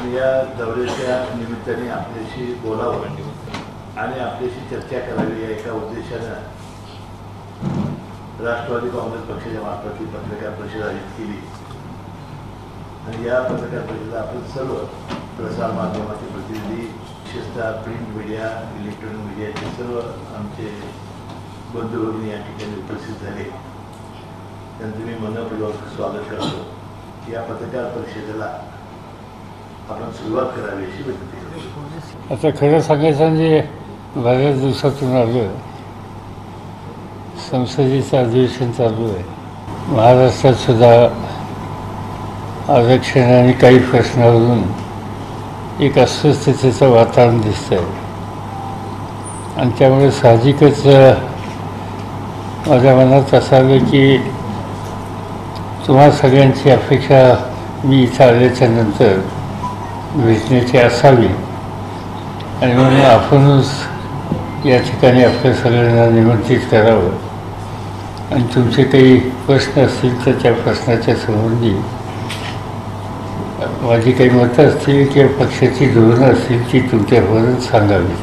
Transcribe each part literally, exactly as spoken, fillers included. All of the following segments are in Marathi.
पण या दौऱ्याच्या निमित्ताने आपल्याशी बोलावं आणि आपल्याशी चर्चा करावी या एका उद्देशानं राष्ट्रवादी काँग्रेस पक्षाच्या मार्फत ही पत्रकार परिषद आयोजित केली आणि या पत्रकार परिषदेला आपण सर्व प्रसार माध्यमाचे प्रतिनिधी, विशेषतः प्रिंट मीडिया, इलेक्ट्रॉनिक मीडियाचे सर्व आमचे बंधू भगिनी या ठिकाणी उपस्थित झाले, त्यांचं मी मनपूर्वक स्वागत करतो। या पत्रकार परिषदेला आपण सुरुवात करावी अशी विनंती करतो। आता खरं सांगायचं म्हणजे बऱ्याच दिवसातून आलो, संसदेचं अधिवेशन चालू आहे, महाराष्ट्रात सुद्धा आरक्षण आणि काही प्रश्नावरून एक अस्वस्थतेचं वातावरण दिसतं आहे आणि त्यामुळे साहजिकच माझ्या मनात असं आलं की तुम्हा सगळ्यांची अपेक्षा मी इथं आल्याच्या नंतर भेटण्याची असावी आणि म्हणून आपणच या ठिकाणी आपल्या सगळ्यांना निमंत्रित करावं आणि तुमचे काही प्रश्न असतील तर त्या प्रश्नाच्या संबंधी माझी काही मतं असतील किंवा पक्षाची धोरणं असतील ती तुमच्यापर्यंत सांगावीत।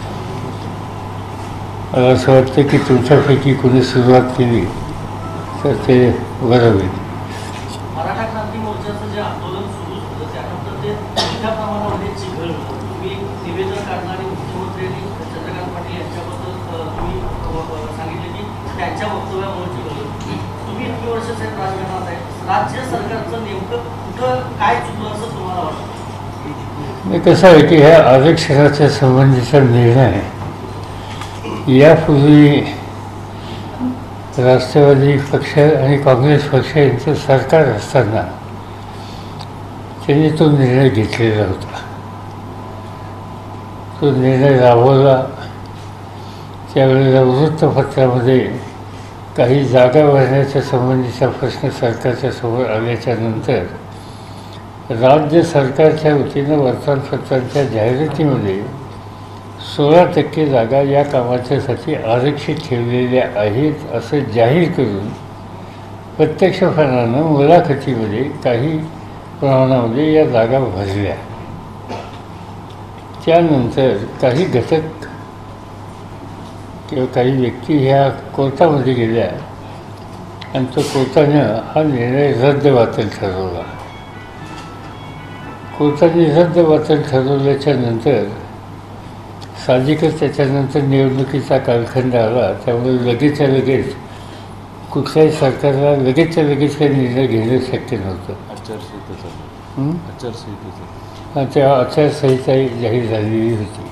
मला असं वाटतं की तुमच्यापैकी कोणी सुरुवात केली तर ते बरं होईल। मराठा क्रांती मोर्चाचं जे आंदोलन सुरू होतं त्यानंतर ते मोठ्या प्रमाणामध्ये चिघळ होतं। तुम्ही निवेदन काढणारे मुख्यमंत्र्यांनी चंद्रकांत पाटील यांच्याबद्दल तुम्ही सांगितले की त्यांच्या वक्तव्यामुळे चिघळ होतं। तुम्ही इतकी वर्ष साहेब राजकारणात आहे, राज्य सरकारचं नेमकं कुठं काय चुकलं असं तुम्हाला वाटतं? कसं आहे की ह्या आरक्षणाच्या संबंधीचा निर्णय यापूर्वी राष्ट्रवादी पक्ष आणि काँग्रेस पक्ष यांचं सरकार असताना त्यांनी तो निर्णय घेतलेला होता। तो निर्णय राबवला त्यावेळेला वृत्तपत्रामध्ये काही जागा भरण्याच्या संबंधीचा प्रश्न सरकारच्या समोर आल्याच्या नंतर राज्य सरकारच्या वतीनं वर्तमानपत्रांच्या जाहिरातीमध्ये सोळा टक्के जागा या कामाच्यासाठी आरक्षित ठेवलेल्या आहेत असं जाहीर करून प्रत्यक्षपणानं मुलाखतीमध्ये काही प्रमाणामध्ये या जागा भरल्या। त्यानंतर काही घटक किंवा काही व्यक्ती ह्या कोर्टामध्ये गेल्या आणि तो कोर्टानं हा निर्णय रद्द बातल ठरवला। कोर्टाने रद्द बातल ठरवल्याच्या नंतर साहजिकच त्याच्यानंतर निवडणुकीचा कालखंड आला, त्यामुळे लगेचच्या लगेच कुठल्याही सरकारला लगेचच्या लगेच काही निर्णय घेणं शक्य नव्हतं। आचारसंहितेचं आचारसंहितेचं त्या आचारसंहिता जाहीर झालेली होती,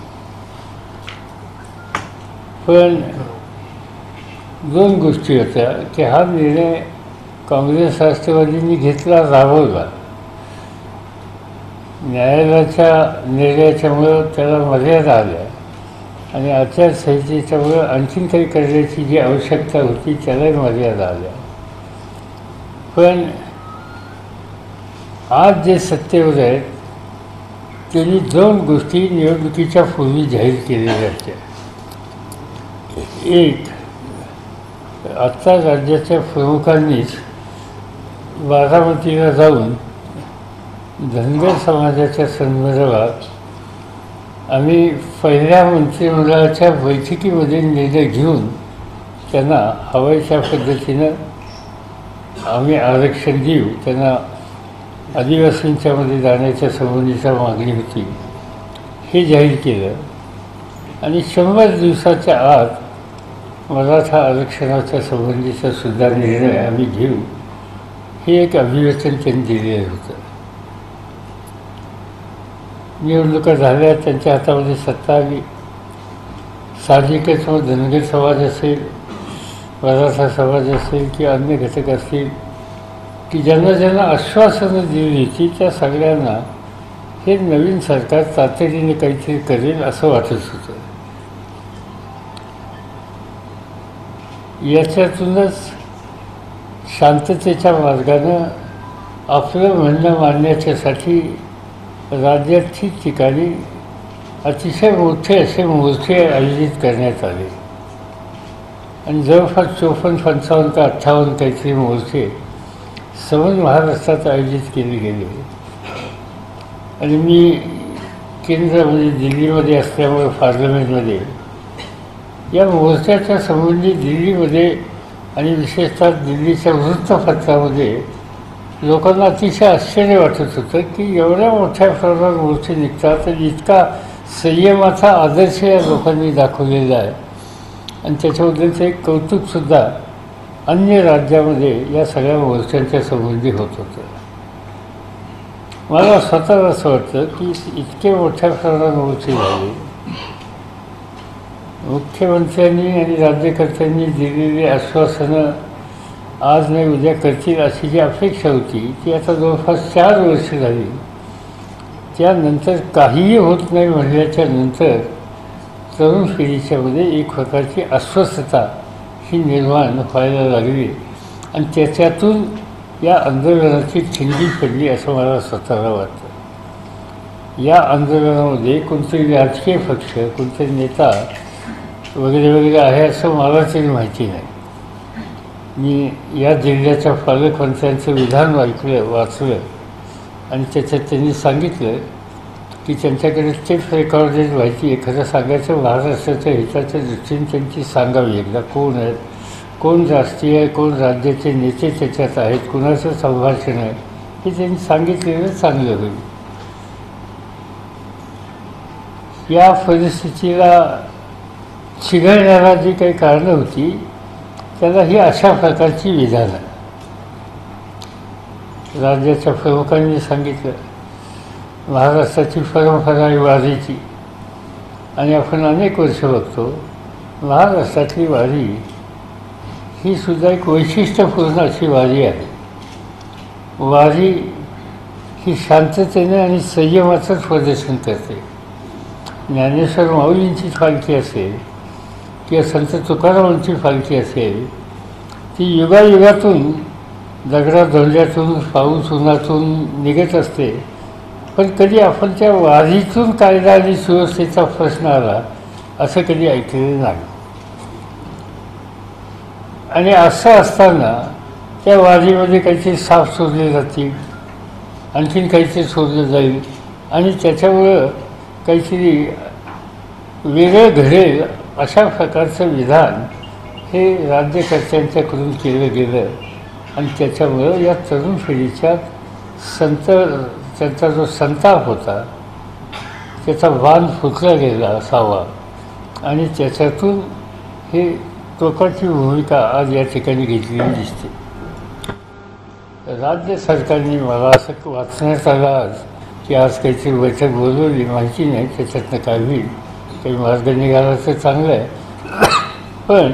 पण दोन गोष्टी होत्या की हा निर्णय काँग्रेस राष्ट्रवादींनी घेतला, राबवला, न्यायालयाच्या निर्णयाच्यामुळं त्याला मर्यादा आल्या आणि आचारसंहितेच्यामुळं आणखीन काही करण्याची जी आवश्यकता होती त्यालाही मर्यादा आल्या। पण आज जे सत्तेवर आहेत त्यांनी दोन गोष्टी निवडणुकीच्या पूर्वी जाहीर केलेल्या होत्या। एक, आत्ता राज्याच्या प्रमुखांनीच बारामतीला जाऊन धनगर समाजाच्या संदर्भात आम्ही पहिल्या मंत्रिमंडळाच्या बैठकीमध्ये निर्णय घेऊन त्यांना हव्या पद्धतीनं आम्ही आरक्षण देऊ, त्यांना आदिवासींच्यामध्ये जाण्याच्या संबंधीचा मागणी होती, हे जाहीर केलं आणि शंभर दिवसाच्या आत मराठा आरक्षणाच्या संबंधीचा सुद्धा निर्णय आम्ही घेऊ, हे एक अभिवचन त्यांनी दिलेलं होतं। निवडणुका झाल्या, त्यांच्या हातामध्ये सत्ता आली, साहजिकच मग धनगर समाज असेल, मराठा समाज असेल किंवा अन्य घटक असतील की ज्यांना ज्यांना आश्वासनं दिली होती त्या सगळ्यांना हे नवीन सरकार तातडीने काहीतरी करेल असं वाटत होतं। याच्यातूनच शांततेच्या मार्गानं आपलं म्हणणं मांडण्याच्यासाठी राज्यात ठिकठिकाणी अतिशय मोठे असे मोर्चे आयोजित करण्यात आले आणि जवळपास चोपन्न पंचावन्न का अठ्ठावन्न काहीतरी मोर्चे समज महाराष्ट्रात आयोजित केले गेले आणि मी केंद्रामध्ये दिल्लीमध्ये असल्यामुळे पार्लमेंटमध्ये या मोर्चाच्या संबंधी दिल्लीमध्ये आणि विशेषतः दिल्लीच्या वृत्तपत्रामध्ये लोकांना अतिशय आश्चर्य वाटत होतं की एवढ्या मोठ्या प्रमाणात मोर्चे निघतात आणि इतका संयमाचा आदर्श या लोकांनी दाखवलेला आहे आणि त्याच्याबद्दलचं एक कौतुकसुद्धा अन्य राज्यामध्ये या सगळ्या मोर्चांच्या संबंधी होत होतं. मला स्वतःला असं वाटतं की इतके मोठ्या प्रमाणात मोर्चे झाले. मुख्यमंत्र्यांनी आणि राज्यकर्त्यांनी दिलेली आश्वासनं आज नाही उद्या करतील अशी जी अपेक्षा होती ती आता जवळपास चार वर्ष झाली. त्यानंतर काहीही होत नाही म्हणल्याच्या नंतर तरुण पिढीच्यामध्ये एक प्रकारची अस्वस्थता ही निर्माण व्हायला लागली आणि त्याच्यातून या आंदोलनाची ठिणगी पडली असं मला स्वतःला वाटतं. या आंदोलनामध्ये कोणतरी राजकीय पक्ष कोणतरी नेता वगैरे वगैरे आहे असं मला तरी माहिती नाही. मी या जिल्ह्याच्या पालकमंत्र्यांचं विधान ऐकलं वाचलं आणि त्याच्यात त्यांनी सांगितलं की त्यांच्याकडे टेप रेकॉर्डेड माहिती एखादं सांगायचं महाराष्ट्राच्या हिताच्या दृष्टीने त्यांची सांगावी एकदा कोण आहेत, कोण राष्ट्रीय कोण राज्याचे नेते त्याच्यात आहेत, कुणाचं संभाषण आहे हे त्यांनी सांगितलेलं चांगलं होईल. या परिस्थितीला चिघळण्याला जी काही कारणं होती त्याला ही अशा प्रकारची विधानं राज्याच्या प्रमुखांनी सांगितलं. महाराष्ट्राची परंपरा आहे वारीची आणि आपण अनेक वर्ष बघतो महाराष्ट्रातली वारी ही सुद्धा एक वैशिष्ट्यपूर्ण अशी वारी आहे. वारी ही शांततेने आणि संयमाचंच प्रदर्शन करते. ज्ञानेश्वर माऊलींची पालखी असेल किंवा संत तुकारामांची पालखी असेल ती युगायुगातून दगडाधोंड्यातून पाऊस उन्हातून निघत असते, पण कधी आपण त्या वारीतून कायदा आणि सुव्यवस्थेचा प्रश्न आला असं कधी ऐकलेलं नाही. आणि असं असताना त्या वारीमध्ये काहीतरी साफ सोडले जातील, आणखीन काहीतरी सोडलं जाईल आणि त्याच्यामुळं काहीतरी वेगळं घडेल अशा प्रकारचं विधान हे राज्यकर्त्यांच्याकडून केलं गेलं आणि त्याच्यामुळं या तरुण पिढीच्या संत त्यांचा जो संताप होता त्याचा बांध फुटला गेला असावा आणि त्याच्यातून हे टोकाची भूमिका आज या ठिकाणी घेतलेली दिसते. राज्य सरकारने मला असं वाचण्यात आलं आज की आज काहीतरी बैठक बोलवली, माहिती नाही त्याच्यातनं काय होईल, काही मार्ग निघाला तर चांगलं आहे. पण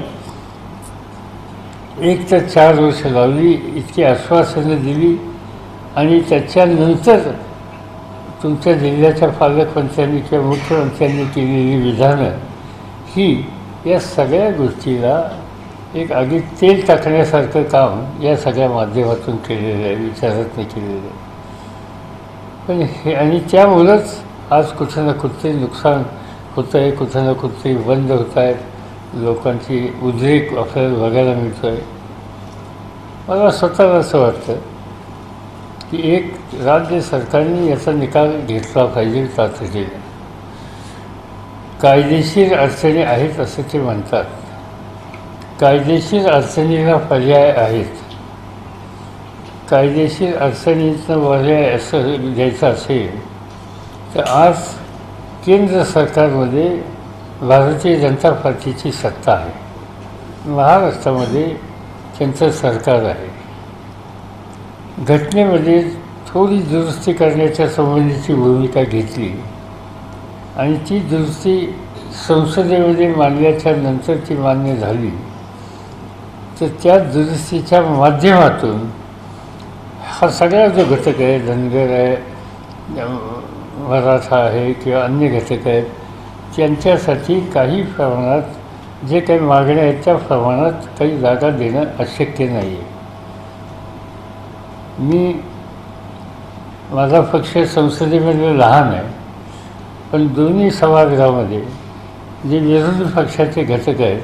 एक तर चार वर्ष लावली, इतकी आश्वासनं दिली आणि त्याच्यानंतर तुमच्या जिल्ह्याच्या पालकमंत्र्यांनी किंवा मुख्यमंत्र्यांनी केलेली विधानं ही या सगळ्या गोष्टीला एक आगीत तेल टाकण्यासारखं काम या सगळ्या माध्यमातून केलेलं आहे, विचारातनं केलेलं आहे. पण हे आणि त्यामुळंच आज कुठं ना कुठे नुकसान होतं आहे, कुठं ना कुठे बंद होत आहेत, लोकांची उद्रेक आपल्याला बघायला मिळतो आहे. मला स्वतःला असं वाटतं की एक राज्य सरकारने याचा निकाल घेतला पाहिजे तातडीने. कायदेशीर अडचणी आहेत असं ते म्हणतात. कायदेशीर अडचणीला पर्याय आहेत. कायदेशीर अडचणींचं पर्याय असं द्यायचं असेल तर आज केंद्र सरकारमध्ये भारतीय जनता पार्टीची सत्ता आहे, महाराष्ट्रामध्ये त्यांचं सरकार आहे. घटनेमध्ये थोडी दुरुस्ती करण्याच्या संबंधीची भूमिका घेतली आणि ती दुरुस्ती संसदेमध्ये मांडल्याच्या नंतर ती मान्य झाली तर त्या दुरुस्तीच्या माध्यमातून हा सगळा जो घटक आहे, धनगर आहे, मराठा आहे किंवा अन्य घटक आहेत, त्यांच्यासाठी काही प्रमाणात जे काही मागण्या आहेत त्या प्रमाणात काही जागा देणं अशक्य नाही आहे. मी माझा पक्ष संसदेमध्ये लहान आहे, पण दोन्ही सभागृहामध्ये जे विरोधी पक्षाचे घटक आहेत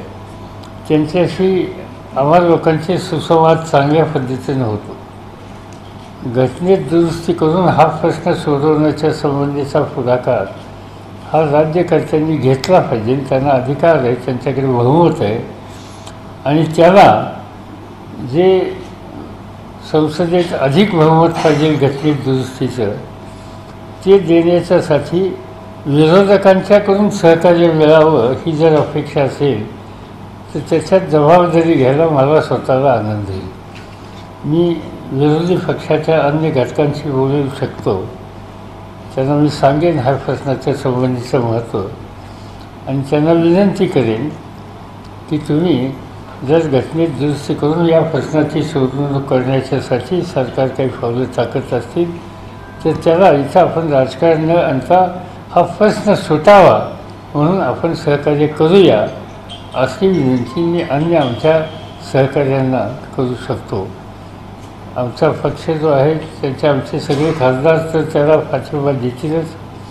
त्यांच्याशी आम्हा लोकांचे सुसंवाद चांगल्या पद्धतीनं होतो. घटनेत दुरुस्ती करून हा प्रश्न सोडवण्याच्या संबंधीचा पुढाकार हा राज्यकर्त्यांनी घेतला पाहिजे. त्यांना अधिकार आहे, त्यांच्याकडे बहुमत आहे आणि त्याला जे संसदेत अधिक बहुमत पाहिजे घटनेत दुरुस्तीचं ते देण्याच्यासाठी विरोधकांच्याकडून सहकार्य मिळावं ही जर अपेक्षा असेल तर त्याच्यात जबाबदारी घ्यायला मला स्वतःला आनंद येईल. मी विरोधी पक्षाच्या अन्य घटकांशी बोलू शकतो, त्यांना मी सांगेन ह्या प्रश्नाच्या संबंधीचं महत्त्व आणि त्यांना विनंती करेन की तुम्ही जर घटनेत दुरुस्ती करून या प्रश्नाची सोडवणूक करण्याच्यासाठी सरकार काही पावलं टाकत असतील तर त्याला इथं आपण राजकारण न आणता हा प्रश्न सुटावा म्हणून आपण सहकार्य करूया अशी विनंती मी अन्य आमच्या सहकार्यांना करू शकतो. आमचा पक्ष जो आहे त्याचे आमचे सगळे खासदार तर त्याला पाठिंबा देतीलच.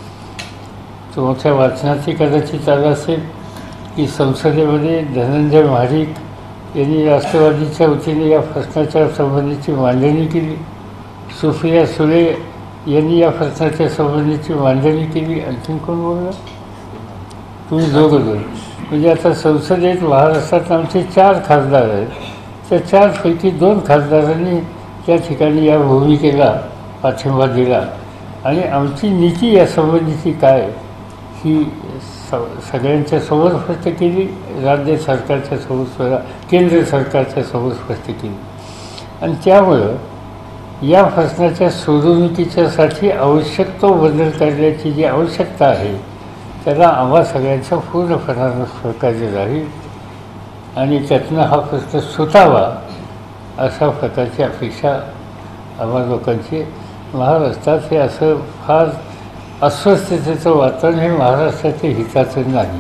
तुमच्या वाचनाची कदाचित आलं असेल की संसदेमध्ये धनंजय महाडिक यांनी राष्ट्रवादीच्या वतीने या प्रश्नाच्या संबंधीची मांडणी केली. सुप्रिया सुळे यांनी या प्रश्नाच्या संबंधीची मांडणी केली. आणखीन कोण बोललं? तुम्ही दोघं दोन. म्हणजे आता संसदेत महाराष्ट्रात आमचे चार खासदार आहेत. त्या चारपैकी दोन खासदारांनी त्या ठिकाणी या भूमिकेला पाठिंबा दिला आणि आमची नीती या संबंधीची काय ही स सगळ्यांच्या समोर स्पष्ट केली, राज्य सरकारच्या समोर, केंद्र सरकारच्या समोर स्पष्ट केली. आणि त्यामुळं या प्रश्नाच्या सोडवणुकीच्यासाठी आवश्यक तो बदल करण्याची जी आवश्यकता आहे त्याला आम्हा सगळ्यांचं पूर्णपणानं सहकार्य राहील आणि त्यातनं हा प्रश्न सुटावा अशा प्रकारची अपेक्षा आम्हा लोकांची. महाराष्ट्रात हे असं फार अस्वस्थतेचं वातावरण हे महाराष्ट्राच्या हिताचं नाही.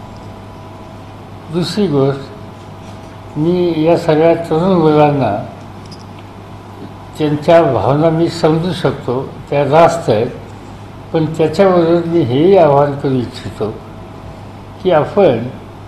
दुसरी गोष्ट, मी या सगळ्या तरुण मुलांना त्यांच्या भावना मी समजू शकतो, त्या रास्त आहेत, पण त्याच्याबरोबर मी हेही आवाहन करू इच्छितो की आपण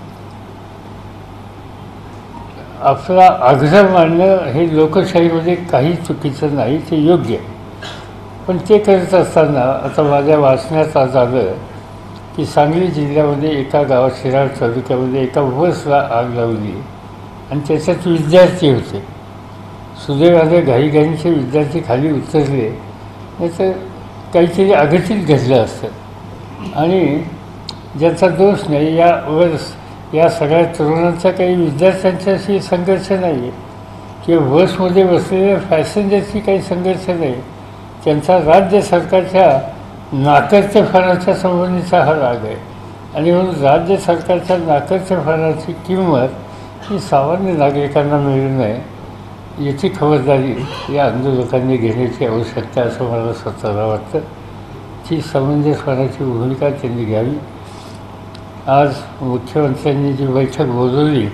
आपला आग्रह मांडणं हे लोकशाहीमध्ये काही चुकीचं नाही, ते योग्य आहे. पण ते करत असताना आता माझ्या वाचण्यात आज आलं की सांगली जिल्ह्यामध्ये एका गावात शिराळ तालुक्यामध्ये एका बसला आग लावली आणि त्याच्यात विद्यार्थी होते. सुदैवाने घाईघाईचे विद्यार्थी खाली उतरले नाही तर काहीतरी अघटित घडलं असतं आणि ज्याचा दोष नाही. या वर या सगळ्या तरुणांचा काही विद्यार्थ्यांच्याशी संघर्ष नाही आहे किंवा बसमध्ये बसलेल्या पॅसेंजरशी काही संघर्ष नाही. त्यांचा राज्य सरकारच्या नाकर्तेपणाच्या संबंधीचा हा राग आहे आणि म्हणून राज्य सरकारच्या नाकर्तेपणाची किंमत ही सामान्य नागरिकांना मिळू नये याची खबरदारी या आंदोलकांनी घेण्याची आवश्यकता असं मला स्वतःला वाटतं. ती समंजसपणाची भूमिका त्यांनी घ्यावी. आज मुख्यमंत्र्यांनी जी बैठक बोलवली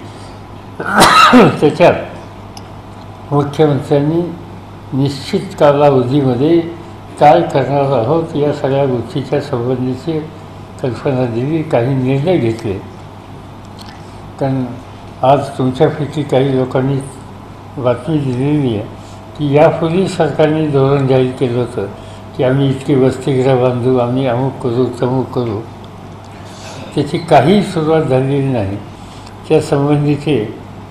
त्याच्यात मुख्यमंत्र्यांनी निश्चित कालावधीमध्ये काय करणार आहोत या सगळ्या गोष्टीच्या संबंधीची कल्पना दिली, काही निर्णय घेतले. कारण आज तुमच्यापैकी काही लोकांनी बातमी दिलेली आहे की यापूर्वी सरकारने धोरण जाहीर केलं होतं की आम्ही इतकी वसतिगृह बांधू, आम्ही अमुक करू, तमुक करू. त्याची काही सुरुवात झालेली नाही. त्या संबंधीचे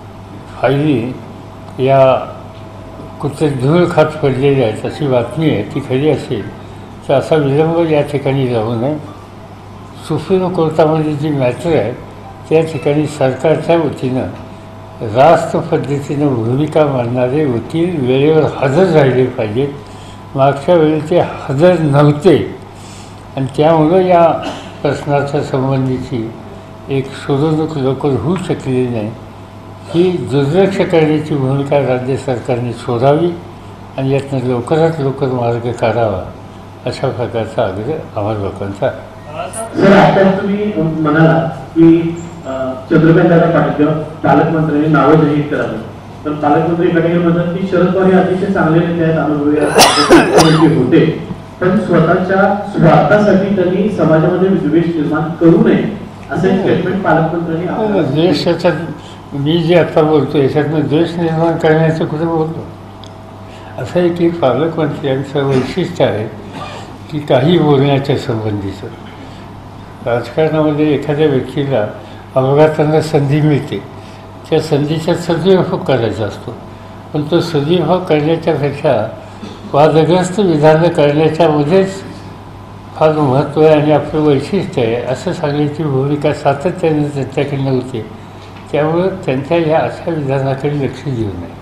फायली या कुठे धूळ खात पडलेली आहेत अशी बातमी आहे. ती खरी असेल तर असा विलंब या ठिकाणी जाऊ नये. सुप्रीम कोर्टामध्ये जी मॅटर आहे त्या ठिकाणी सरकारच्या वतीनं रास्त पद्धतीनं भूमिका मांडणारे वकील वेळेवर हजर राहिले पाहिजेत. मागच्या वेळी ते हजर नव्हते आणि त्यामुळं या प्रश्नाच्या संबंधीची एक सोडवणूक लवकर होऊ शकलेली नाही. ही दुर्लक्ष करण्याची भूमिका राज्य सरकारने सोडावी आणि यातनं लवकरात लवकर मार्ग काढावा अशा प्रकारचा आग्रह आम्हा लोकांचा आहे. सर, आता तुम्ही म्हणाला की चंद्रकांत दादा पाटील पालकमंत्र्यांनी नावं जाहीर करावी, तर पालकमंत्री एका म्हणतात की शरद पवार हे अतिशय चांगले नेते आहेत, अनुभवी होते, पण स्वतःच्या स्वार्थासाठी त्यांनी समाजामध्ये द्वेष निर्माण करू नये असे स्टेटमेंट पालकमंत्र्यांनी. द्वेष याच्यात मी जे आता बोलतो याच्यातनं द्वेष निर्माण करण्याचं कुठे बोलतो. असं आहे की पालकमंत्र्यांचं वैशिष्ट्य आहे की काही बोलण्याच्या संबंधीचं राजकारणामध्ये एखाद्या व्यक्तीला अपघातांना संधी मिळते, त्या संधीचा सदुपयोग करायचा असतो, पण तो सदुपयोग करण्याच्यापेक्षा वादग्रस्त विधानं करण्याच्यामध्येच फार महत्त्व आहे आणि आपलं वैशिष्ट्य आहे असं सांगण्याची भूमिका सातत्याने त्यांच्याकडनं होते. त्यामुळं त्यांच्या ह्या अशा विधानाकडे लक्ष देऊ नये.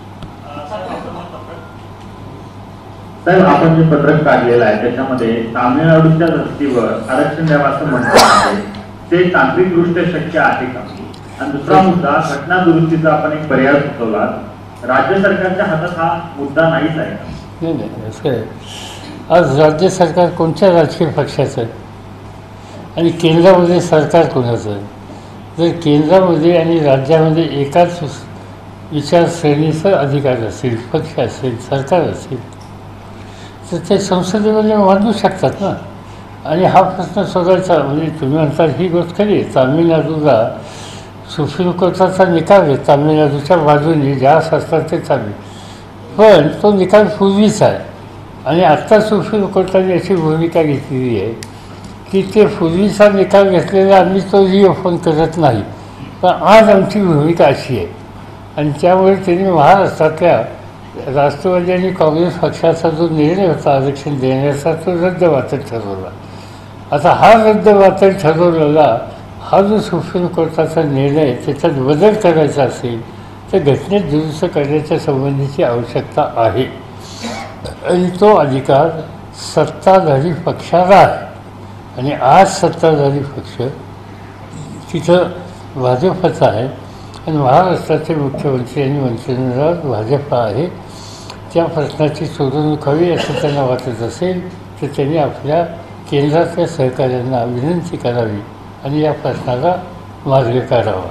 साहेब, आपण जे पत्रक काढलेलं आहे त्याच्यामध्ये तामिळनाडूच्या धर्तीवर आरक्षण द्यावं असं म्हटलं आहे, ते तांत्रिकदृष्ट्या शक्य आहे का? आणि दुसरा मुद्दा, घटना दुरुस्तीचा आपण एक पर्याय सुचवला, राज्य सरकारच्या हातात हा मुद्दा नाहीच आहे का? नाही नाही असं आहे. आज राज्य सरकार कोणत्या राजकीय पक्षाचं आहे आणि केंद्रामध्ये सरकार कोणाचं आहे? जर केंद्रामध्ये आणि राज्यामध्ये एकाच विचारश्रेणीचा अधिकार असेल, पक्ष असेल, सरकार असेल, तर ते संसदेमध्ये मांडू शकतात ना. आणि हा प्रश्न सोडवायचा म्हणजे तुम्ही म्हणता ही गोष्ट खरी आहे. तामिळनाडूला सुप्रीम कोर्टाचा निकाल आहे, तामिळनाडूच्या बाजूने ज्या असतात ते चालू, पण तो निकाल पूर्वीचा आहे. आणि आत्ता सुप्रीम कोर्टाने अशी भूमिका घेतलेली आहे की ते पूर्वीचा निकाल घेतलेला आम्ही तो रिओपन करत नाही, पण आज आमची भूमिका अशी आहे. आणि त्यामुळे त्यांनी महाराष्ट्रातल्या राष्ट्रवादी आणि काँग्रेस पक्षाचा जो निर्णय होता आरक्षण देण्याचा तो रद्दबातल ठरवला. आता हा रद्दबातल ठरवलेला हा जो सुप्रीम कोर्टाचा निर्णय त्याच्यात बदल करायचा असेल तर घटनेत दुरुस्त करण्याच्या संबंधीची आवश्यकता आहे. आणि तो अधिकार सत्ताधारी पक्षाला आहे. आणि आज सत्ताधारी पक्ष तिथं भाजपचा आहे आणि महाराष्ट्राचे मुख्यमंत्री आणि मंत्रिमंडळात भाजप आहे. त्या प्रश्नाची सोडवणूक हवी असं त्यांना वाटत असेल तर त्यांनी आपल्या केंद्रातल्या सहकाऱ्यांना विनंती करावी आणि या प्रश्नाला मार्ग काढावा.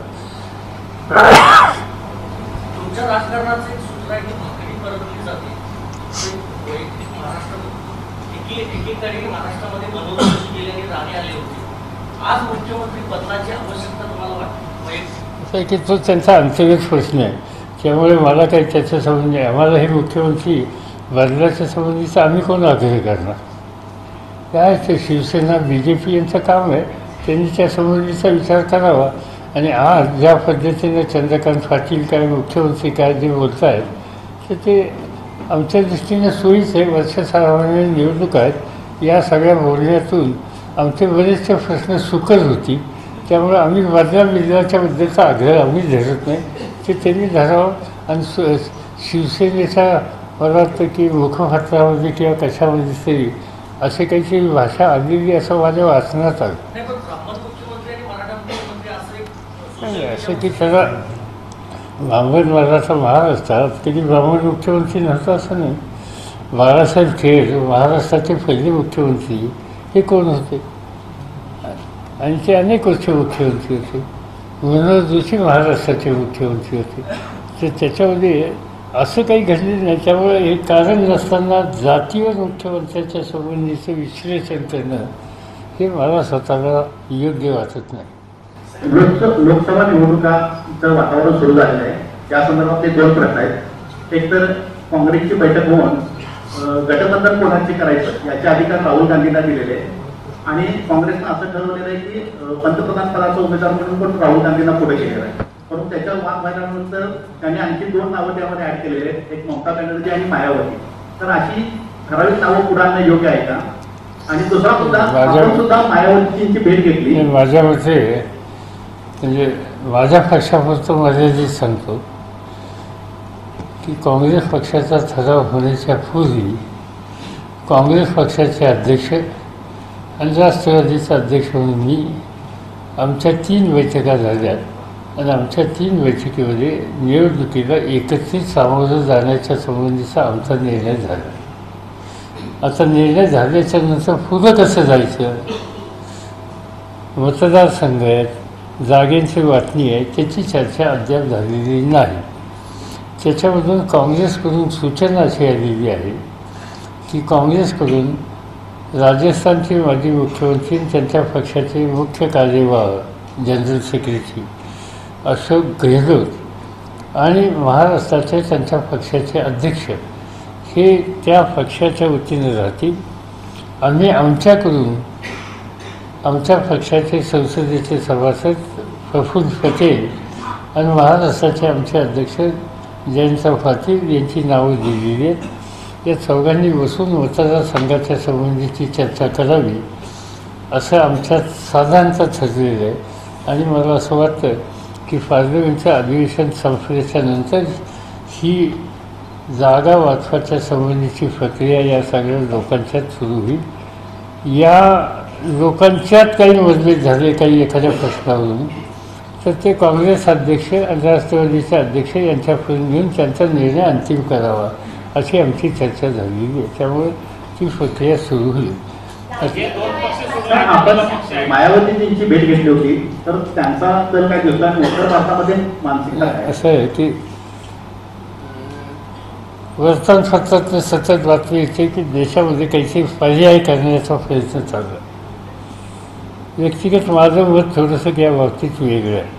तुमच्या राजकारणाचं एक सूत्र आहे की भाकरी परतली जाते. वैयक्तिक महाराष्ट्रामध्ये एकी एकीकडे महाराष्ट्रामध्ये मनोदर्शन केल्याने राणे आले होते. आज मुख्यमंत्री पदाची आवश्यकता तुम्हाला वाटते? असं आहे की तो त्यांचा अंतर्गत प्रश्न आहे, त्यामुळे मला काही त्याच्या संबंधी आम्हाला हे मुख्यमंत्री बदलाच्या संबंधीचा आम्ही कोण आग्रह करणार? काय ते शिवसेना बी जे पी यांचं काम आहे, त्यांनी त्या संबंधीचा विचार करावा. आणि आज ज्या पद्धतीने चंद्रकांत पाटील काय मुख्यमंत्री काय जे बोलत आहेत तर ते आमच्या दृष्टीने सोयीच आहे. वर्ष सहा महिने निवडणूक आहेत, या सगळ्या बोलण्यातून आमचे बरेचसे प्रश्न सुकर होती. त्यामुळे आम्ही बदला बिदलाच्या बद्दलचा आग्रह आम्ही धरत नाही, ते त्यांनी धरावं. आणि सु शिवसेनेच्या मला वाटतं की मुखपत्रामध्ये किंवा कशामध्ये तरी असे काहीतरी भाषा आलेली असं माझ्या वाचनात आलं. नाही असं की त्याला ब्राह्मण मराठा महाराष्ट्रात कधी ब्राह्मण मुख्यमंत्री नव्हता असं नाही. बाळासाहेब खेड महाराष्ट्राचे पहिले मुख्यमंत्री हे कोण होते आणि ते अनेक वर्ष मुख्यमंत्री होते. मनोहर जोशी महाराष्ट्राचे मुख्यमंत्री होते. तर त्याच्यामध्ये असं काही घडलेलं नाही. त्यामुळे हे कारण नसताना जातीवर मुख्यमंत्र्यांच्या संबंधीचं विश्लेषण करणं हे मला स्वतःला योग्य वाटत नाही. लोकसभा निवडणुकाचं वातावरण सुरू झालेलं आहे, त्या संदर्भातले दोन प्रश्न आहेत. एक तर काँग्रेसची बैठक होऊन गठबंधन कोणाची करायचं याचे अधिकार राहुल गांधींना दिलेले आहे आणि काँग्रेसनं असं ठरवलेलं आहे की पंतप्रधान पदाचा उमेदवार म्हणून पण राहुल गांधींना पुढे केलेलं आहे. परंतु त्याच्यावर वाद व्हायल्यानंतर त्यांनी आणखी दोन नावं त्यामध्ये ऍड केलेले आहेत, एक ममता बॅनर्जी आणि मायावती. तर अशी ठराविक नावं पुढे आणणं योग्य आहे का? आणि दुसरा मुद्दा, आपण सुद्धा मायावतीची भेट घेतली. माझ्या मते म्हणजे माझ्या पक्षापुरतं मर्यादित सांगतो की काँग्रेस पक्षाचा ठराव होण्याच्या पूर्वी काँग्रेस पक्षाचे अध्यक्ष आणि राष्ट्रवादीचा अध्यक्ष म्हणून मी आमच्या तीन बैठका झाल्या आणि आमच्या तीन बैठकीमध्ये निवडणुकीला एकत्रित सामोरं जाण्याच्या संबंधीचा आमचा निर्णय झाला. आता निर्णय झाल्याच्या नंतर पुढं कसं जायचं, मतदारसंघ आहेत, जागेंची वाटणी आहे, त्याची चर्चा अद्याप झालेली नाही. त्याच्यामधून काँग्रेसकडून सूचना अशी आलेली आहे की काँग्रेसकडून राजस्थानचे माजी मुख्यमंत्री त्यांच्या पक्षाचे मुख्य कार्यवाह जनरल सेक्रेटरी अशोक गेहलोत आणि महाराष्ट्राचे त्यांच्या पक्षाचे अध्यक्ष हे त्या पक्षाच्या वतीनं राहतील. आम्ही आमच्याकडून आमच्या पक्षाचे संसदेचे सभासद प्रफुल्ल पटेल आणि महाराष्ट्राचे आमचे अध्यक्ष जयंत पाटील यांची नावं दिलेली आहेत. या चौघांनी बसून मतदारसंघाच्या संबंधीची चर्चा करावी असं आमच्यात साधारणतः ठरलेलं आहे. आणि मला असं वाटतं की पार्लमेंटचं अधिवेशन संपल्याच्या नंतर ही जागा वाटपाच्या संबंधीची प्रक्रिया या सगळ्या लोकांच्यात सुरू होईल. या लोकांच्यात काही मतभेद झाले काही एखाद्या प्रश्नावरून तर ते काँग्रेस अध्यक्ष आणि राष्ट्रवादीचे अध्यक्ष यांच्यापर्यंत घेऊन त्यांचा निर्णय अंतिम करावा अशी आमची चर्चा झालेली आहे. त्यामुळे ती प्रक्रिया सुरू होईल. आपण मायावतींची भेट घेतली होती तर त्यांचा जर काय घेतला उत्तर भारतामध्ये मानसिकता असं आहे की वर्तमानपत्रातून सतत बातमी येते की देशामध्ये काहीतरी पर्याय करण्याचा प्रयत्न चालू आहे. व्यक्तिगत माझं मत थोडंसं या बाबतीत वेगळं आहे.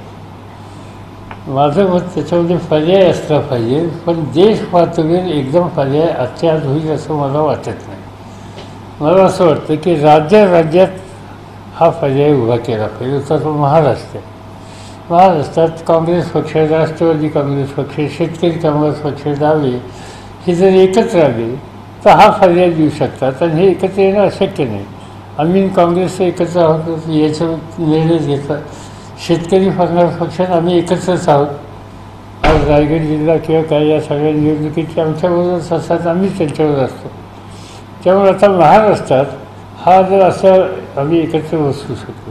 माझं मत त्याच्यामध्ये पर्याय असला पाहिजे, पण देश पातळीवर एकदम पर्याय आजच्या आज होईल असं मला वाटत नाही. मला असं वाटतं की राज्या राज्यात हा पर्याय उभा केला पाहिजे. तर महाराष्ट्र महाराष्ट्रात काँग्रेस पक्ष, राष्ट्रवादी काँग्रेस पक्ष, शेतकरी काँग्रेस पक्ष, डावे हे जर एकत्र आले तर हा पर्याय देऊ शकतात. आणि हे एकत्र येणं अशक्य नाही. आम्ही काँग्रेस एकत्र आहोत याचं निर्णय घेतला. शेतकरी काँग्रेस पक्षात आम्ही एकत्रच आहोत. आज रायगड जिल्हा किंवा काय या सगळ्या निवडणुकीचे आमच्याबरोबरच असतात, आम्ही त्यांच्यावर असतो. त्यामुळे आता महाराष्ट्रात हा जर असा आम्ही एकत्र बसू शकतो.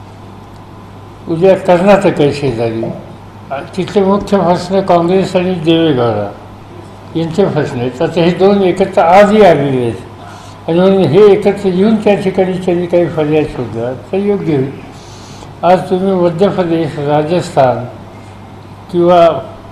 उद्या कर्नाटक आहे शेजारी, तिथले मुख्य प्रश्न काँग्रेस आणि देवेगौडा यांचे प्रश्न आहेत. आता हे दोन एकत्र आजही आलेले आहेत आणि म्हणून हे एकत्र येऊन त्या ठिकाणी त्यांनी काही पर्याय शोधला तर योग्य होईल. आज तुम्ही मध्य प्रदेश, राजस्थान किंवा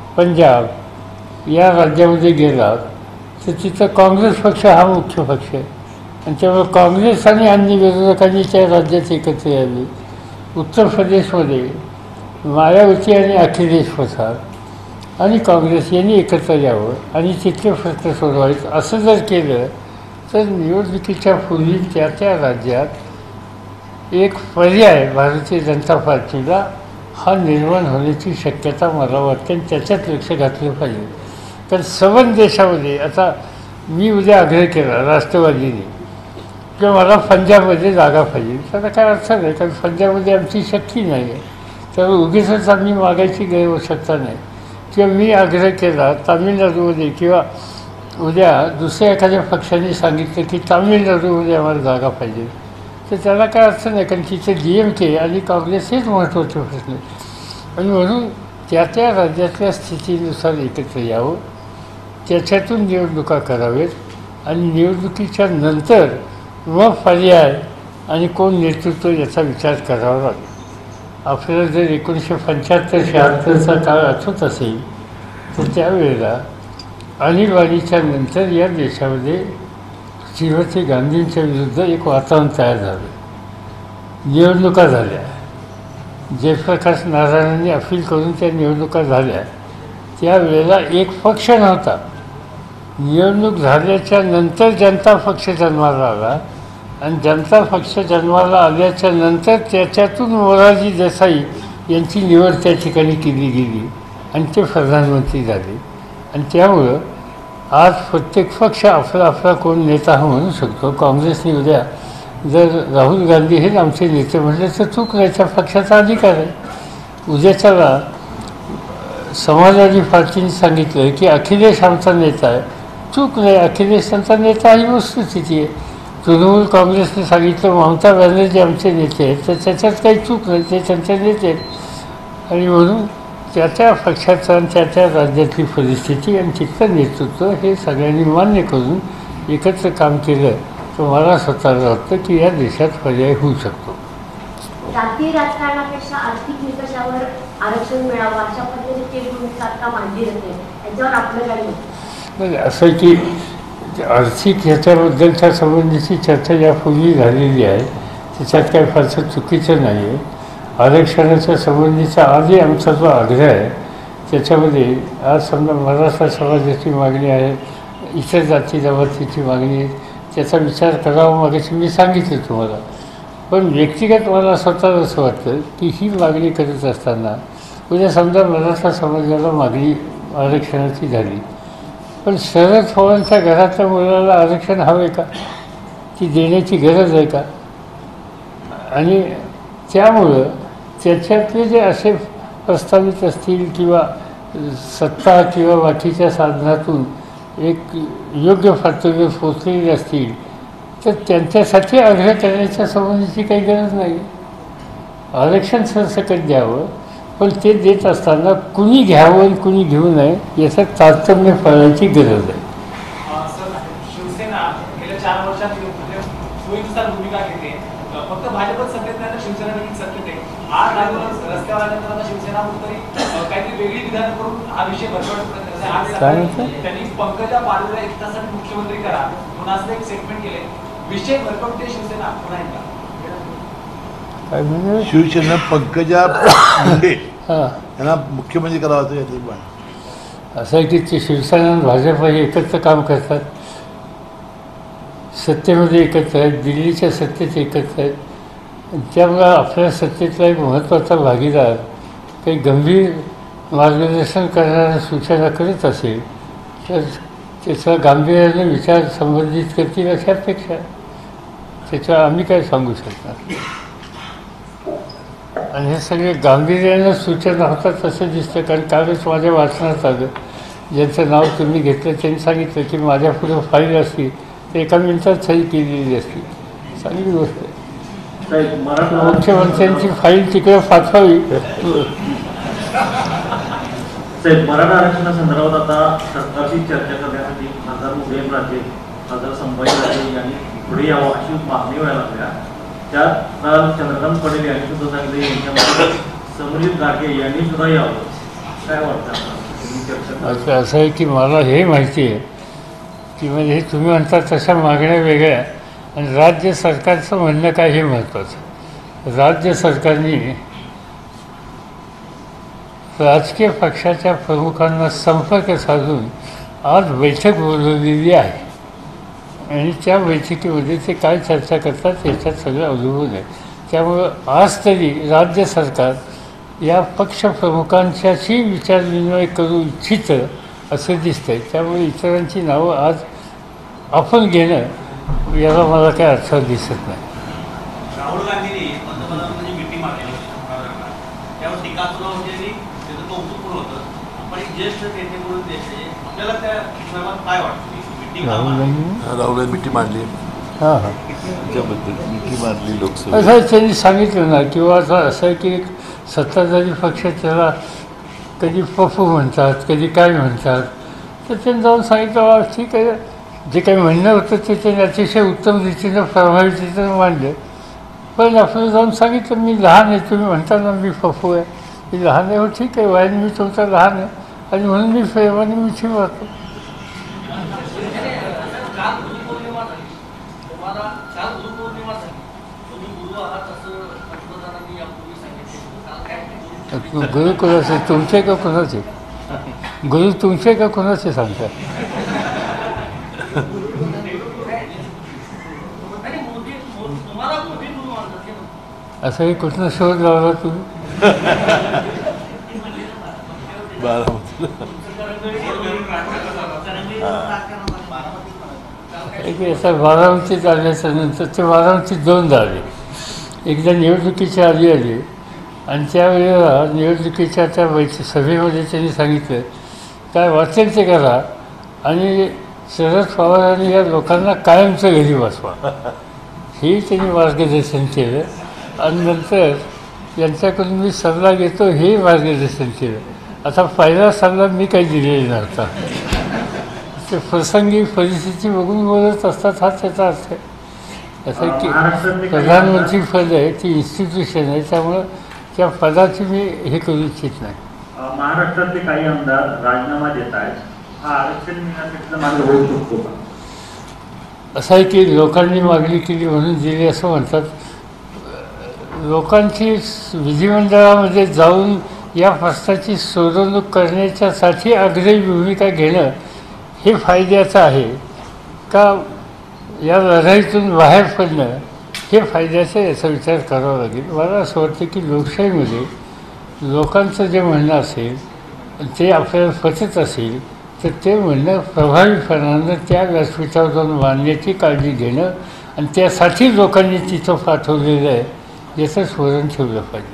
पंजाब या राज्यामध्ये गेलात तर तिथं काँग्रेस पक्ष हा मुख्य पक्ष आहे आणि त्यामुळे काँग्रेस आणि अन्य विरोधकांनी त्या राज्यात एकत्र यावे. उत्तर प्रदेशमध्ये मायावती आणि अखिलेश प्रसाद आणि काँग्रेस यांनी एकत्र यावं आणि तिथले प्रश्न सोडवायचे. असं जर केलं तर निवडणुकीच्या पूर्वी त्या त्या राज्यात एक पर्याय भारतीय जनता पार्टीला हा निर्माण होण्याची शक्यता मला वाटते आणि त्याच्यात लक्ष घातलं पाहिजे. तर सबंध देशामध्ये आता मी उद्या आग्रह केला राष्ट्रवादीने किंवा मला पंजाबमध्ये जागा पाहिजे, त्याचा काय अर्थ नाही, कारण पंजाबमध्ये आमची शक्ती नाही आहे. त्यामुळे उगीचच आम्ही मागायची काही आवश्यकता नाही. किंवा मी आग्रह केला तामिळनाडूमध्ये किंवा उद्या दुसऱ्या एखाद्या पक्षाने सांगितलं की तामिळनाडूमध्ये आम्हाला जागा पाहिजे तर त्याला काय अर्थ नाही, कारण तिथे डी एम के आणि काँग्रेस हेच महत्त्वाचे प्रश्न आहेत. आणि म्हणून त्या त्या राज्यातल्या स्थितीनुसार एकत्र यावं, त्याच्यातून निवडणुका करावेत आणि निवडणुकीच्या नंतर मग पर्याय आणि कोण नेतृत्व याचा विचार करावा लागेल. आपल्याला जर एकोणीसशे पंच्याहत्तर शहात्तरचा काळ आठवत असेल तर त्यावेळेला आणीबाणीच्या नंतर या देशामध्ये श्रीमती गांधींच्या विरुद्ध एक वातावरण तयार झालं. निवडणुका झाल्या, जयप्रकाश नारायणांनी अपील करून त्या निवडणुका झाल्या. त्यावेळेला एक पक्ष नव्हता. निवडणूक झाल्याच्या नंतर जनता पक्ष जन्माला आला आणि जनता पक्ष जन्माला आल्याच्या नंतर त्याच्यातून मोरारजी देसाई यांची निवड त्या ठिकाणी केली गेली आणि ते प्रधानमंत्री झाले. आणि त्यामुळं आज प्रत्येक पक्ष आपला आपला कोण नेता हा म्हणू शकतो. काँग्रेसने उद्या जर राहुल गांधी हेच आमचे नेते म्हटले तर चूक नाही, त्या पक्षाचा अधिकार आहे. उद्याच्याला समाजवादी पार्टीने सांगितलं की अखिलेश आमचा नेता आहे, चूक नाही, अखिलेश त्यांचा नेता ही वस्तुस्थिती आहे. तृणमूल काँग्रेसने सांगितलं ममता बॅनर्जी आमचे नेते आहेत तर त्याच्यात काही चूक नाही, ते त्यांचे नेते आहेत. आणि म्हणून त्या त्या पक्षाचं आणि त्या त्या राज्यातली परिस्थिती आणि तिथलं नेतृत्व हे सगळ्यांनी मान्य करून एकत्र काम केलं तर मला स्वतःला वाटतं की या देशात पर्याय होऊ शकतो. जातीय राजकारणापेक्षा आर्थिक निकषावर आरक्षण मिळावं अशा पद्धतीची भूमिका आता मांडली जाते, त्याच्यावर आपलं काय म्हणजे असं की आर्थिक ह्याच्याबद्दलच्या संबंधीची चर्चा यापूर्वी झालेली आहे, त्याच्यात काही फारसं चुकीचं नाही आहे. आरक्षणाच्या संबंधीचा आजही आमचा जो आग्रह आहे त्याच्यामध्ये आज समजा महाराष्ट्र समाजाची मागणी आहे इतर जाती जमातीची मागणी आहे त्याचा विचार करावा मागाशी मी सांगितलं तुम्हाला. पण व्यक्तिगत मला स्वतःला असं वाटतं की ही मागणी करत असताना उद्या समजा मराठा समाजाला मागणी आरक्षणाची झाली, पण शरद पवारांच्या घरातल्या मुलाला आरक्षण हवं आहे का? ती देण्याची गरज आहे का? आणि त्यामुळं त्याच्यातले जे असे प्रस्तावित असतील किंवा सत्ता किंवा बाकीच्या साधनातून एक योग्य पातळीवर पोचलेले असतील तर त्यांच्यासाठी आग्रह करण्याच्या संबंधीची काही गरज नाही. आरक्षण सरसकट द्यावं, पण ते देत असताना कुणी घ्यावं आणि कुणी घेऊ नये याचं तारतम्य पाळण्याची गरज आहे. शिवसेना गेल्या चार वर्षात सोयीनुसार भूमिका घेते. फक्त भाजपच सत्तेत नाही तर शिवसेना देखील सत्तेत आहे. आज रस्त्यावर आल्यानंतर आता शिवसेना तरी काहीतरी वेगळी विधान करून हा विषय भरवण्याचा त्यांनी पंकजा पाटीलला एक तासासाठी मुख्यमंत्री करा म्हणून असं एक स्टेटमेंट केले. विषय भरकवते शिवसेना पुन्हा एकदा. काय म्हणजे शिवसेना पंकजा मुंडे हां यांना मुख्यमंत्री करावं असं याचं पण असं आहे की ते शिवसेना आणि भाजप हे एकत्र काम करतात, सत्तेमध्ये एकत्र आहेत, दिल्लीच्या सत्तेत एकत्र आहेत. त्यामुळं आपल्या सत्तेतला एक महत्त्वाचा भागीदार काही गंभीर मार्गदर्शन करणाऱ्या सूचना करत असेल तर त्याचा गांभीर्याने विचार संबंधित करतील अशी अपेक्षा. त्याच्यावर आम्ही काय सांगू शकणार. आणि हे सगळे गांभीर्यानं सूचना होतात असं दिसतं. कारण कालच माझ्या वाचनात आलं, ज्यांचं नाव तुम्ही घेतलं त्यांनी सांगितलं की माझ्यापुढे फाईल असती तर एका मिनिटात सही केलेली असती. चांगली गोष्ट आहे. मुख्यमंत्र्यांची फाईल तिकडे पाठवावी. साहेब, मराठा आरक्षणासंदर्भात आता सरकारशी चर्चा करण्यासाठी खासदार उदयनराजे, खासदार संभाजीराजे यांनी पुढे यावं अशी मागणी व्हायला लागल्या. त्यात काल चंद्रकांत पटेल यांनी सुद्धा सांगितलं यांच्यामध्ये समजित गाठे यांनी सुद्धा यावं. काय वाटतं चर्चा? असं असं आहे की मला हे माहिती आहे की म्हणजे हे तुम्ही म्हणता तशा मागण्या वेगळ्या आणि राज्य सरकारचं म्हणणं काय हे महत्त्वाचं. राज्य सरकारने राजकीय पक्षाच्या प्रमुखांना संपर्क साधून आज बैठक बोलवलेली आहे आणि त्या बैठकीमध्ये ते काय चर्चा करतात याच्यात सगळं अवलंबून आहे. त्यामुळं आज तरी राज्य सरकार या पक्षप्रमुखांच्याशी विचारविनिमय करू इच्छितं असं दिसतं आहे. त्यामुळे इतरांची नावं आज आपण घेणं याला मला काय अर्थ दिसत नाही. राहुल गांधींनी पंतप्रधानांची मिटिंग मारली त्यावर टीका सुरू होती आणि त्याचं कौतुक पण होतं. आपण एक ज्येष्ठ नेते म्हणून देशाचे आपल्याला त्या संदर्भात काय वाटतं? राहुल गांधी राहुल मिठी मांडली. हां हां त्याच्याबद्दल मिठी मारली लोकसभा. असं त्यांनी सांगितलं ना किंवा असं असं आहे की सत्ताधारी पक्ष त्याला कधी पप्पू म्हणतात कधी काय म्हणतात. तर त्यांनी जाऊन सांगितलं ठीक आहे, जे काही म्हणणं होतं ते त्यांनी अतिशय उत्तम रीतीनं प्रभावितीनं मांडलं. पण आपलं जाऊन सांगितलं मी लहान आहे, तुम्ही म्हणता ना मी पप्पू आहे, मी लहान आहे. हो ठीक आहे, वयाने मी तुमचा लहान आहे आणि म्हणून मी प्रेमाने मिठी मारतो. गुरु कोणाचे, तुमचे का कोणाचे? गुरु तुमचे का कोणाचे सांगतात? असंही कुठनं शोध लावला तुम्ही? याचा बारामतीत आल्याच्या नंतर ते बारामतीत दोन झाले. एकदा निवडणुकीच्या आधी आली आणि त्यावेळेला निवडणुकीच्या त्या बैठ सभेमध्ये त्यांनी सांगितलं काय वाटेल ते करा आणि शरद पवारांनी या लोकांना कायमचं घरी बसवा. हे त्यांनी मार्गदर्शन केलं आणि नंतर यांच्याकडून मी सल्ला घेतो हे मार्गदर्शन केलं. आता पहिला सल्ला मी काही दिलेला नव्हता. ते प्रसंगी परिस्थिती बघून बोलत असतात हा त्याचा अर्थ आहे. असं की प्रधानमंत्री पद आहे ती इन्स्टिट्यूशन आहे, त्यामुळं त्या पदाची मी हे करू इच्छित नाही. महाराष्ट्रातले काही आमदार राजीनामा देत आहेत, हा आरक्षण मिळण्यासाठी मार्ग होऊ शकतो का? असं आहे की लोकांनी मागणी केली म्हणून दिली असं म्हणतात. लोकांची विधिमंडळामध्ये जाऊन या प्रश्नाची सोडवणूक करण्याच्यासाठी आग्रही भूमिका घेणं हे फायद्याचं आहे का या लढाईतून बाहेर पडणं हे फायद्याचं याचा विचार करावा लागेल. मला असं वाटतं की लोकशाहीमध्ये लोकांचं जे म्हणणं असेल ते आपल्याला पचत असेल तर ते म्हणणं प्रभावीपणानं त्या व्यासपीठावर जाऊन मांडण्याची काळजी घेणं आणि त्यासाठी लोकांनी तिथं पाठवलेलं आहे याचं स्मरण ठेवलं पाहिजे.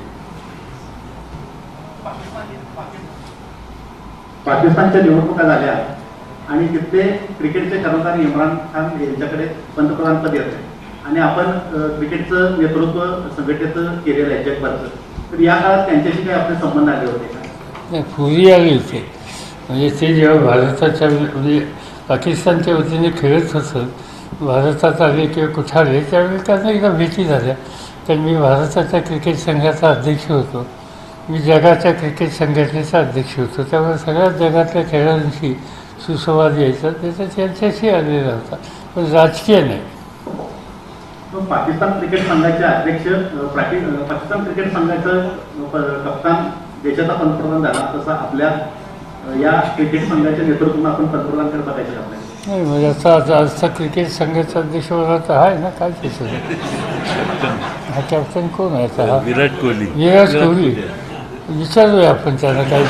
पाकिस्तानच्या निवडणुका झाल्या आणि तिथले क्रिकेटचे कर्णधार इम्रान खान यांच्याकडे पंतप्रधानपद येतं आणि आपण क्रिकेटचं नेतृत्व संघटनेचं केलेलं आहे जगभरचं, तर या काळात त्यांच्याशी काही आपले संबंध आले होते का? नाही, पूर्वी आले होते. म्हणजे ते जेव्हा भारताच्या म्हणजे पाकिस्तानच्या वतीने खेळत होतं, भारतात आले किंवा कुठं आले त्यावेळी त्यांना एकदा भेटी झाल्या. तर मी भारताच्या क्रिकेट संघाचा अध्यक्ष होतो, मी जगाच्या क्रिकेट संघटनेचा अध्यक्ष होतो, त्यामुळे सगळ्या जगातल्या खेळाडूंशी सुसंवाद यायचा त्याचा त्यांच्याशी आलेला होता, पण राजकीय नाही. पाकिस्तान क्रिकेट संघाचे अध्यक्ष पाकिस्तान क्रिकेट संघाचं कप्तान देशाचा पंतप्रधान झाला, तसा आपल्या या क्रिकेट संघाच्या नेतृत्वाने आपण पंतप्रधानकडे बघायचं आपल्याला. नाही म्हणजे आता आज आजचा क्रिकेट संघाचा अध्यक्ष मला तर आहे ना, काय त्याचं हा कॅप्टन कोण आहे आता? हा विराट कोहली. विराट कोहली विचारूया आपण त्यांना काय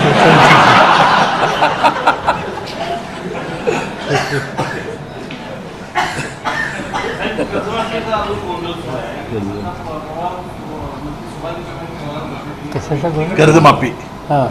कशाचा गोंधळ? कर्जमाफी. हां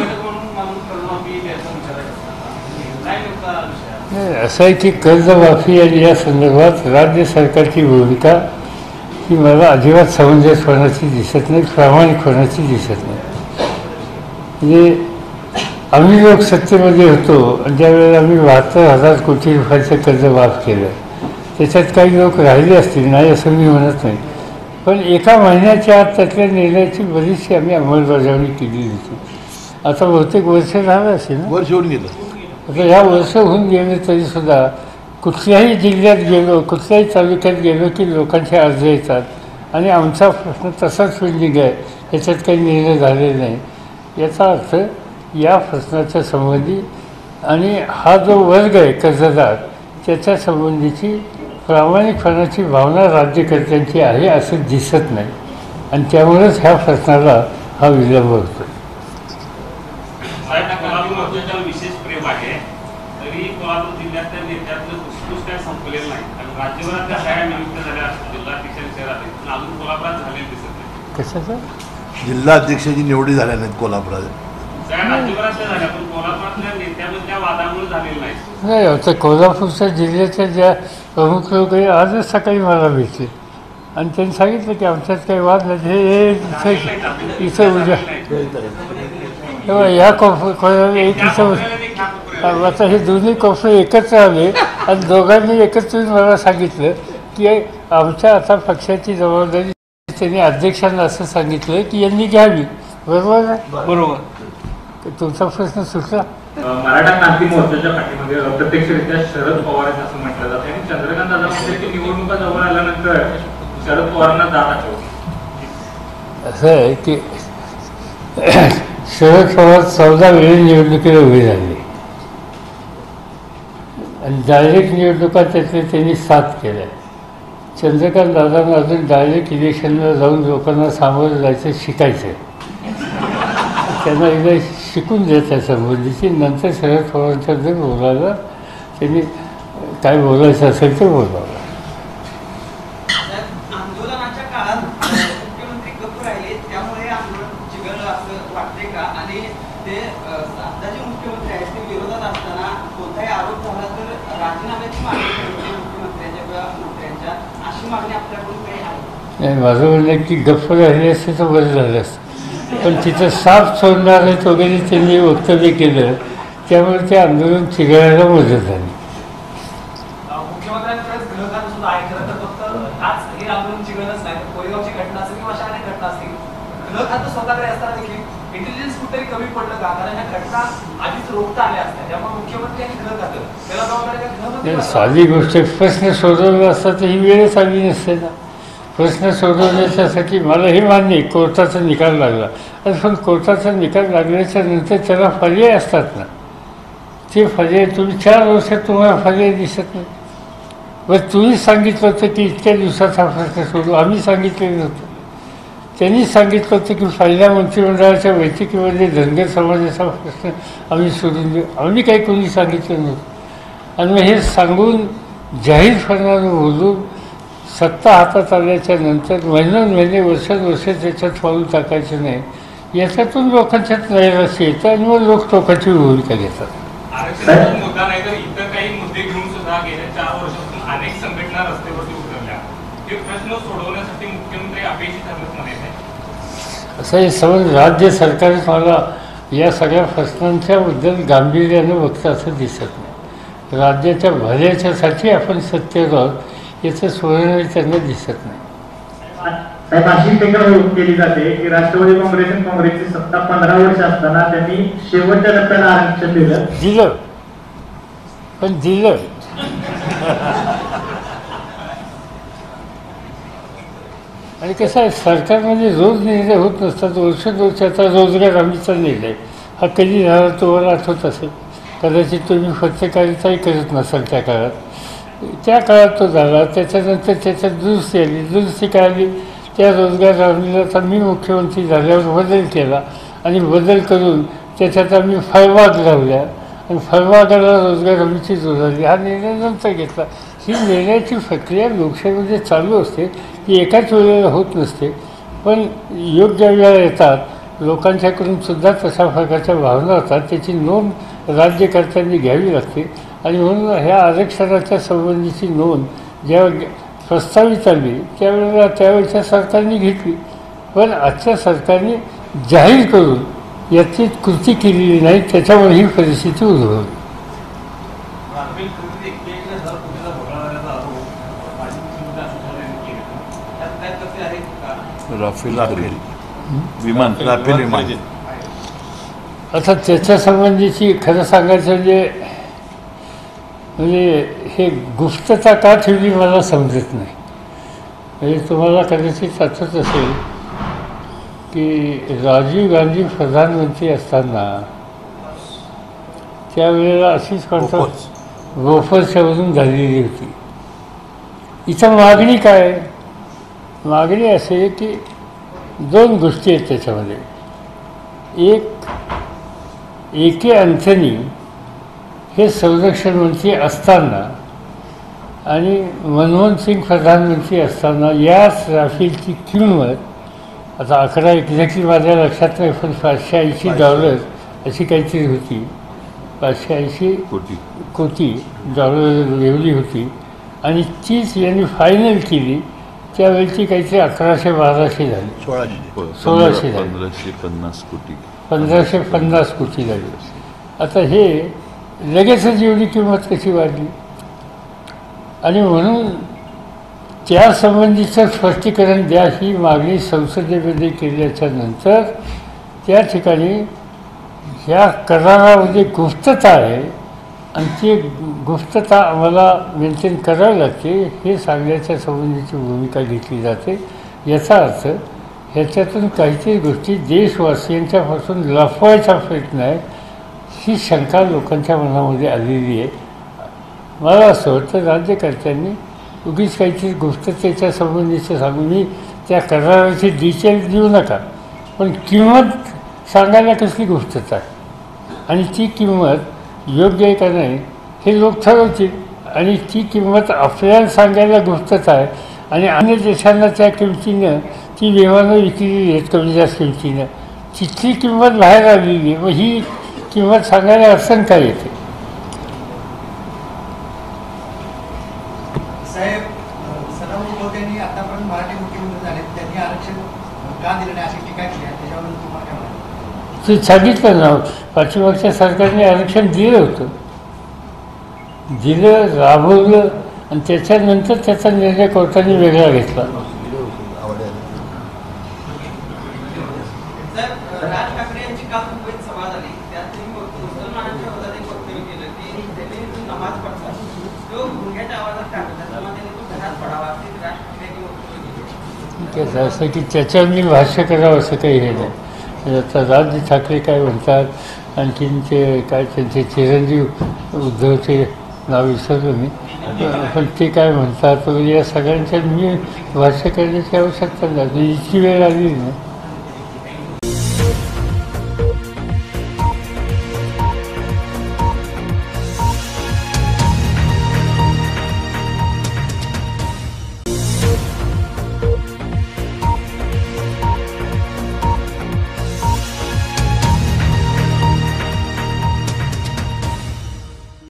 नाही, असं आहे की कर्जमाफी आणि या संदर्भात राज्य सरकारची भूमिका ही मला अजिबात समंजस होण्याची दिसत नाही, प्रामाणिक होण्याची दिसत नाही. म्हणजे आम्ही लोक सत्तेमध्ये होतो आणि ज्यावेळेला आम्ही बहात्तर हजार कोटी रुपयाचं कर्ज माफ केलं, त्याच्यात काही लोक राहिले असतील नाही असं मी म्हणत नाही, पण एका महिन्याच्या आत त्यातल्या निर्णयाची बरीचशी आम्ही अंमलबजावणी केली होती. आता बहुतेक वर्ष झालं असेल ना, वर्ष होऊन गेलं. आता ह्या वर्ष होऊन गेले तरीसुद्धा कुठल्याही जिल्ह्यात गेलो कुठल्याही तालुक्यात गेलो की लोकांचे अर्ज येतात आणि आमचा प्रश्न तसाच पेंडिंग आहे, याच्यात काही निर्णय झालेले नाही. याचा अर्थ या प्रश्नाच्या संबंधी आणि हा जो वर्ग आहे कर्जदार त्याच्या संबंधीची प्रामाणिकपणाची भावना राज्यकर्त्यांची आहे असं दिसत नाही आणि त्यामुळेच ह्या प्रश्नाला हा विलंब होतो. विशेष प्रेम आहे तरी कोल्हापूर जिल्ह्यातल्या नेत्यातलं उत्कृष्ट काय संपलेलं नाही आणि राज्यभरातल्या सगळ्या नियुक्त्या झाल्या जिल्हाध्यक्षांच्या शहरात पण अजून कोल्हापुरात झालेलं दिसत नाही. कशाचं? जिल्हा अध्यक्षाची निवडी झाल्या नाहीत कोल्हापुरात. सगळ्या राज्यभरातल्या झाल्या पण कोल्हापुरातल्या नेत्यामधल्या वादामुळे झालेलं नाही. नाही आता कोल्हापूरच्या जिल्ह्याच्या ज्या प्रमुख लोक आहे आजच सकाळी मला भेटले आणि त्यांनी सांगितलं की आमच्यात काही वाद नाही, हे इथं इथं उद्या तेव्हा ह्या कोपऱ्याला एक इथं आता हे दोन्ही कोपरे एकत्र आले आणि दोघांनी एकत्र मला सांगितलं की आमच्या आता पक्षाची जबाबदारी त्यांनी अध्यक्षांना असं सांगितलं की यांनी घ्यावी. बरोबर आहे? बरोबर. तुमचा प्रश्न सुटला. मराठा क्रांती मोर्चाच्या पाठीमध्ये अप्रत्यक्षरित्या शरद पवार आहेत असं म्हटलं जातं आणि चंद्रकांत दादा म्हणते की निवडणुका जवळ आल्यानंतर शरद पवारांना जात आठवते. असं आहे की शरद पवार चौदा वेळी निवडणुकीला उभे झाले आणि डायरेक्ट निवडणुका त्यातले त्यांनी सात केल्या. चंद्रकांत दादांना अजून डायरेक्ट इलेक्शनला जाऊन लोकांना सामोरं जायचं शिकायचं आहे, त्यांना एकदा शिकून द्या त्या संबंधीची, नंतर शरद पवारांच्याबद्दल बोलायला त्यांनी काय बोलायचं असेल ते बोलावं. आंदोलनाच्या काळात मुख्यमंत्री गप्प राहिले त्यामुळे आंदोलन चिघळलं असं वाटते का? आणि ते आता जे मुख्यमंत्री आहेत ते विरोधात असताना कोणताही आरोप झाला तर राजीनाम्याची मागणी करते मुख्यमंत्र्यांच्या किंवा मंत्र्यांच्या, अशी मागणी आपल्याकडून काही आहे? नाही, माझं म्हणणं आहे की गप्प राहिले असते तर बरं झालं असतं, पण तिथं साफ सोडणार आहेत वगैरे त्यांनी वक्तव्य केलं त्यामुळे ते आंदोलन चिघळायला मदत झाली. मुख्यमंत्र्यांकडेच गृहखातं सुद्धा आहे. खरं तर फक्त आज हे आंदोलन चिघळलंच नाही तर कोरेगावची घटना असेल किंवा अशा अनेक घटना असतील, गृहखातं स्वतःकडे असताना देखील इंटेलिजन्स कुठेतरी कमी पडलं का? कारण ह्या घटना आधीच रोखता आल्या असत्या, त्यामुळे मुख्यमंत्री आणि गृहखातं त्याला जबाबदारी साधी गोष्ट. प्रश्न सोडवला असता तर ही वेळच आली नसते ना. प्रश्न सोडवण्याच्यासाठी मला हे मान्य आहे कोर्टाचा निकाल लागला, पण कोर्टाचा निकाल लागल्याच्या नंतर त्याला पर्याय असतात ना. ते पर्याय तुम्ही चार वर्षात तुम्हाला पर्याय दिसत नाही. बरं तुम्ही सांगितलं होतं की इतक्या दिवसात हा प्रश्न सोडू, आम्ही सांगितलेलं नव्हतं. त्यांनी सांगितलं होतं की पहिल्या मंत्रिमंडळाच्या बैठकीमध्ये धनगर समाजाचा प्रश्न आम्ही सोडून देऊ. आम्ही काही कोणी सांगितलं नव्हतं. आणि मग हे सांगून जाहीरपणानं बोलून सत्ता हातात आल्याच्या नंतर महिन्यान महिने वर्षानुवर्ष त्याच्यात पाऊल टाकायचं नाही, याच्यातून लोकांच्यात नैराश्य येतं आणि मग लोक टोकाची भूमिका घेतात. आरक्षणाचा मुद्दा नाही तर इतर काही मुद्दे घेऊन सुद्धा गेल्या चार वर्षापासून अनेक संघटना रस्त्यावरती उतरल्या. हे प्रश्न सोडवण्यासाठी मुख्यमंत्री अपयशी ठरलेच म्हणायचे. असं हे समज राज्य सरकार मला या सगळ्या प्रश्नांच्याबद्दल गांभीर्यानं बघतं असं दिसत नाही. राज्याच्या भल्याच्यासाठी आपण सत्तेवर आहोत याचं स्वर्ण त्यांना दिसत नाही. साहेब, अशी टीका केली जाते की राष्ट्रवादी काँग्रेस आणि काँग्रेसची सत्ता पंधरा वर्ष असताना त्यांनी शेवटच्या टप्प्याला आरक्षण दिलं दिलं पण दिलं आणि कसं आहे, सरकारमध्ये रोज निर्णय होत नसतात. वर्ष वर्षाचा रोजगार हमीचा निर्णय हा कधी झाला तुम्हाला आठवत असेल. कदाचित तुम्ही पत्रकारिताही करत नसाल त्या काळात. त्या काळात तो झाला. त्याच्यानंतर त्याच्यात दुरुस्ती आली. दुरुस्ती काय आली, त्या रोजगार हमीला तर मी मुख्यमंत्री झाल्यावर बदल केला आणि बदल करून त्याच्यात आम्ही फळबाग लावल्या आणि फळबागाला रोजगार हमीची जोड आली. हा निर्णय नंतर घेतला. ही निर्णयाची प्रक्रिया लोकशाहीमध्ये चालू असते, ती एकाच वेळेला होत नसते. पण योग्य वेळा येतात, लोकांच्याकडून सुद्धा तशा प्रकारच्या भावना होतात, त्याची नोंद राज्यकर्त्यांनी घ्यावी लागते. आणि म्हणून ह्या आरक्षणाच्या संबंधीची नोंद जेव्हा प्रस्तावित आली त्यावेळेला त्यावेळेच्या सरकारने घेतली. पण आजच्या सरकारने जाहीर करून याची कृती केलेली नाही, त्याच्यामुळे ही परिस्थिती उद्भवली. राफेल राफेल विमान राफेल विमान आता त्याच्या संबंधीची खरं सांगायचं म्हणजे म्हणजे हे गुप्तता का ठेवली मला समजत नाही. म्हणजे तुम्हाला कदाचित आठवत असेल की राजीव गांधी प्रधानमंत्री असताना त्यावेळेला अशीच कॉन्ट्रॅक्ट बोफर्सच्यावरून झालेली होती. इथं मागणी काय आहे? मागणी अशी आहे की दोन गोष्टी आहेत त्याच्यामध्ये. एक, ए के अँथनी हे संरक्षण मंत्री असताना आणि मनमोहन सिंग प्रधानमंत्री असताना याच राफेलची किंमत आता अकरा एक्झॅक्टली माझ्या लक्षात नाही, पण पाचशे ऐंशी डॉलर अशी काहीतरी होती. पाचशे ऐंशी कोटी कोटी डॉलर एवढी होती. आणि तीच यांनी फायनल केली त्यावेळची काहीतरी अकराशे बाराशे झाली, सोळाशे सोळाशे झाली, पंधराशे पन्नास कोटी पंधराशे पन्नास कोटी झाली. आता हे लगेचच एवढी किंमत कशी वाढली? आणि म्हणून त्या संबंधीचं स्पष्टीकरण द्या ही मागणी संसदेमध्ये केल्याच्या नंतर त्या ठिकाणी ह्या करारामध्ये गुप्तता आहे आणि ती गुप्तता आम्हाला मेंटेन करावी लागते हे सांगण्याच्या संबंधीची भूमिका घेतली जाते. याचा अर्थ ह्याच्यातून काहीतरी गोष्टी देशवासियांच्यापासून लपवायचा प्रयत्न आहे ही शंका लोकांच्या मनामध्ये आलेली आहे. मला असं वाटतं राज्यकर्त्यांनी उगीच काहीतरी गुप्ततेच्या संबंधीचं सांगू, मी त्या कराराची डिटेल देऊ नका, पण किंमत सांगायला कसली गुप्तता आहे आणि ती किंमत योग्य आहे का नाही हे लोक ठरवतील. आणि ती किंमत आपल्याला सांगायला गुप्तता आहे आणि अन्य देशांना त्या किमतीनं ती विमानं विकलेली आहेत कमी जास्त किमतीनं, तिथली किंमत बाहेर आलेली आहे. मग ही किंमत सांगायला अडचण काय येते? साहेब, सदाभाऊ खोत यांनी आतापर्यंत मराठी मुख्यमंत्री झाले, त्यांनी आरक्षण का दिलं नाही अशी टीका केली आहे, त्याच्यावर तुम्हाला काय वाटतं? ते सांगितलं ना, पाठीमागच्या सरकारने आरक्षण दिलं होतं, दिलं, राबवलं आणि त्याच्यानंतर त्याचा निर्णय कोर्टाने वेगळा घेतला. राज ठाकरे यांची काल मुंबईत सभा झाली, त्यात मुसलमानांच्या विरोधात एक वक्तव्य केलं की त्यांनी नमाज पडतात तो गुन्ह्याच्या आवाजात टाकला, त्याच्यामध्ये तो घरात पडावा असे राज ठाकरे यांनी वक्तव्य केले. असं की त्याच्यावर मी भाष्य करावं असं काही हे नाही. आता राज ठाकरे काय म्हणतात, आणखीन ते काय त्यांचे चिरंजीव उद्धवचे नाव विसरलो मी, पण ते काय म्हणतात वगैरे या सगळ्यांच्या मी भाष्य करण्याची आवश्यकता नाही. इतकी वेळ आली ना